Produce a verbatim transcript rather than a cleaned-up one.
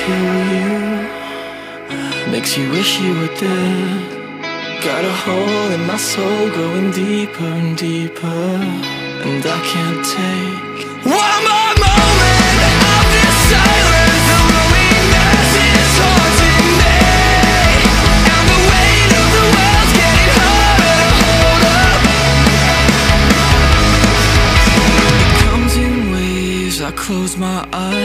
kill you, makes you wish you were dead. Got a hole in my soul growing deeper and deeper, and I can't take one more moment of this silence. The loneliness is haunting me, and the weight of the world's getting harder to hold up. It comes in waves, I close my eyes,